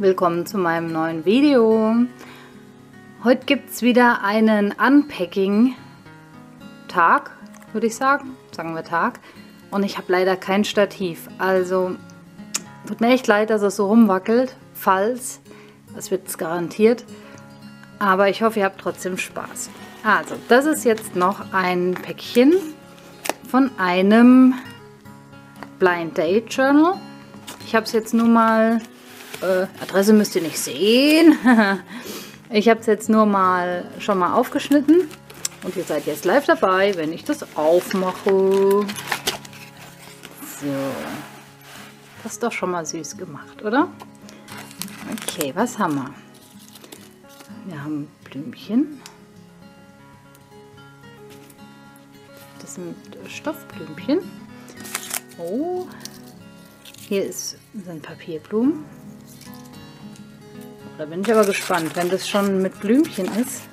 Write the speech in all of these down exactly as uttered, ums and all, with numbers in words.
willkommen zu meinem neuen Video. Heute gibt es wieder einen Unpacking-Tag, würde ich sagen. Sagen wir Tag. Und ich habe leider kein Stativ. Also tut mir echt leid, dass es so rumwackelt. Falls, das wird es garantiert. Aber ich hoffe, ihr habt trotzdem Spaß. Also, das ist jetzt noch ein Päckchen von einem Blind Date Journal. Ich habe es jetzt nur mal, äh, Adresse müsst ihr nicht sehen. Ich habe es jetzt nur mal schon mal aufgeschnitten. Und ihr seid jetzt live dabei, wenn ich das aufmache. So. Das ist doch schon mal süß gemacht, oder? Okay, was haben wir? Wir haben Blümchen. Das sind Stoffblümchen. Oh, hier ist, sind Papierblumen. Da bin ich aber gespannt. Wenn das schon mit Blümchen ist,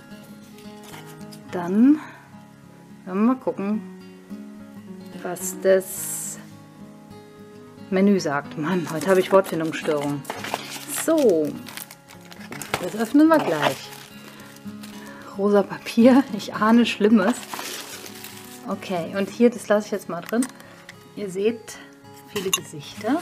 dann werden wir mal gucken, was das Menü sagt. Mann, heute habe ich Wortfindungsstörung. So, das öffnen wir gleich. Rosa Papier, ich ahne Schlimmes. Okay, und hier, das lasse ich jetzt mal drin. Ihr seht viele Gesichter.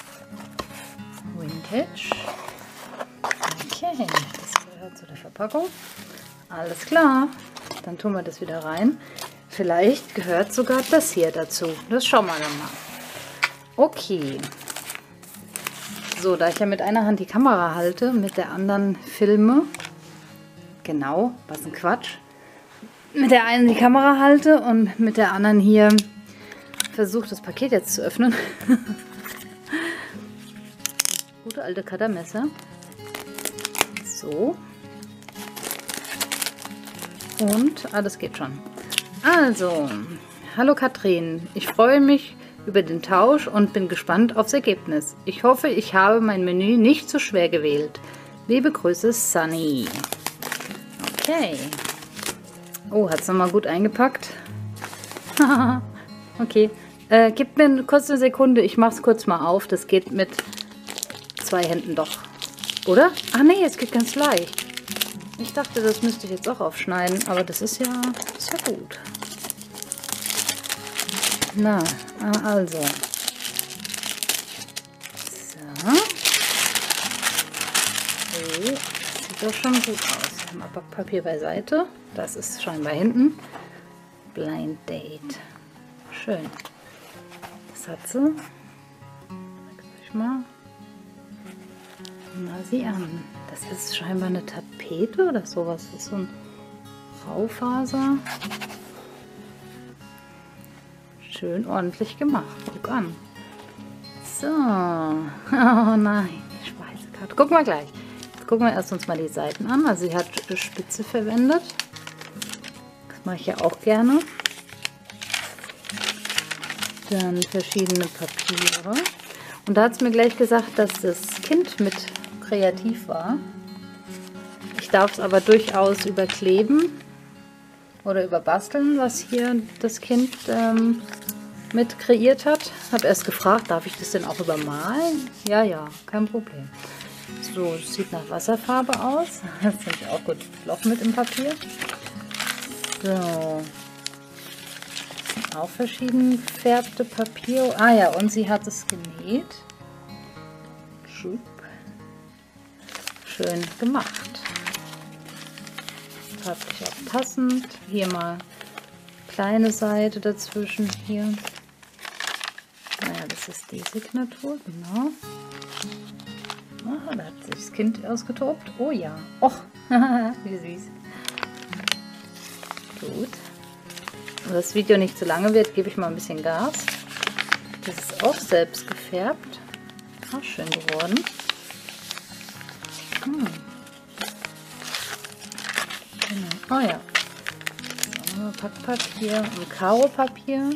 Vintage. Okay, das gehört zu der Verpackung. Alles klar, dann tun wir das wieder rein. Vielleicht gehört sogar das hier dazu. Das schauen wir dann mal. Okay. So, da ich ja mit einer Hand die Kamera halte, mit der anderen filme. Genau, was ein Quatsch. Mit der einen die Kamera halte und mit der anderen hier versuche das Paket jetzt zu öffnen. Gute alte Cuttermesser. So. Und, ah, das geht schon. Also, hallo Katrin. Ich freue mich über den Tausch und bin gespannt aufs Ergebnis. Ich hoffe, ich habe mein Menü nicht zu schwer gewählt. Liebe Grüße, Sunny. Okay. Oh, hat es nochmal gut eingepackt. Okay. Äh, gib mir kurz eine Sekunde. Ich mache es kurz mal auf. Das geht mit zwei Händen doch. Oder? Ach nee, es geht ganz leicht. Ich dachte, das müsste ich jetzt auch aufschneiden. Aber das ist ja, ist ja gut. Na, also. So. Okay. Sieht doch schon gut aus. Mal Backpapier beiseite. Das ist scheinbar hinten. Blind Date. Schön. Das hat sie. Sag ich mal. Na, sieh an. Das ist scheinbar eine Tapete oder sowas. Das ist so ein Raufaser. Schön ordentlich gemacht. Guck an. So. Oh nein, die Speisekarte. Gucken wir gleich. Jetzt gucken wir erst uns mal die Seiten an. Also sie hat Spitze verwendet. Das mache ich ja auch gerne. Dann verschiedene Papiere. Und da hat es mir gleich gesagt, dass das Kind mit kreativ war. Ich darf es aber durchaus überkleben oder überbasteln, was hier das Kind ähm, mit kreiert hat. Habe erst gefragt, darf ich das denn auch übermalen? Ja, ja, kein Problem. So, es sieht nach Wasserfarbe aus. Das finde ich auch gut. Loch mit im Papier. So. Auch verschieden gefärbte Papier. Ah ja, und sie hat es genäht. Schön gemacht. Farblich auch passend. Hier mal kleine Seite dazwischen. Hier. Naja, das ist die Signatur, genau. Ah, da hat sich das Kind ausgetobt. Oh ja. Och, wie süß. Gut. Wenn das Video nicht zu lange wird, gebe ich mal ein bisschen Gas. Das ist auch selbst gefärbt. Auch schön geworden. Hm. Genau. Oh ja. So, Packpapier und Karopapier.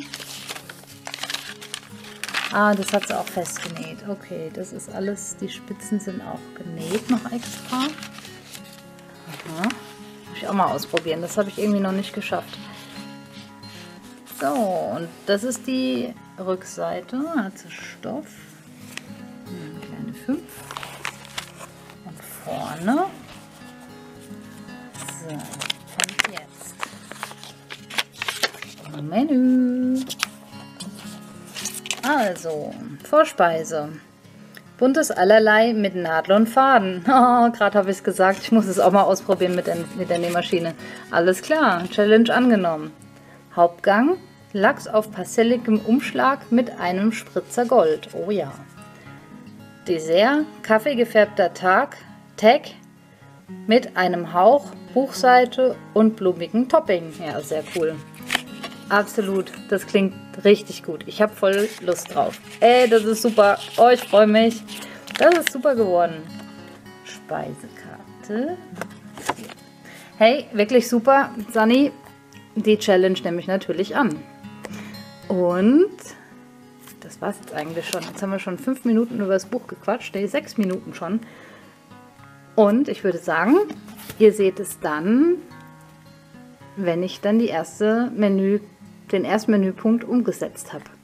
Ah, das hat sie auch festgenäht. Okay, das ist alles, die Spitzen sind auch genäht noch extra. Aha. Muss ich auch mal ausprobieren. Das habe ich irgendwie noch nicht geschafft. So, und das ist die Rückseite. Hat sie Stoff. Eine kleine fünf. vorne. So, und jetzt Menü. Also, Vorspeise. Buntes Allerlei mit Nadel und Faden. Oh, gerade habe ich es gesagt, ich muss es auch mal ausprobieren mit der, mit der Nähmaschine. Alles klar, Challenge angenommen. Hauptgang, Lachs auf pastelligem Umschlag mit einem Spritzer Gold. Oh ja. Dessert, kaffeegefärbter Tag, Tag mit einem Hauch Buchseite und blumigen Topping. Ja, sehr cool. Absolut, das klingt richtig gut. Ich habe voll Lust drauf. Ey, das ist super. Oh, ich freue mich. Das ist super geworden. Speisekarte. Hey, wirklich super. Sunny, die Challenge nehme ich natürlich an. Und das war es jetzt eigentlich schon. Jetzt haben wir schon fünf Minuten über das Buch gequatscht. Nee, sechs Minuten schon. Und ich würde sagen, ihr seht es dann, wenn ich dann die erste Menü, den ersten Menüpunkt umgesetzt habe.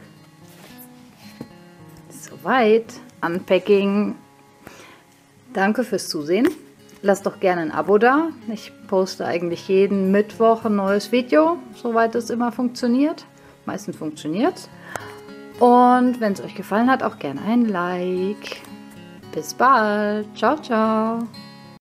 Soweit. Unpacking. Danke fürs Zusehen. Lasst doch gerne ein Abo da. Ich poste eigentlich jeden Mittwoch ein neues Video, soweit es immer funktioniert. Meistens funktioniert es. Und wenn es euch gefallen hat, auch gerne ein Like. Bis bald. Ciao, ciao.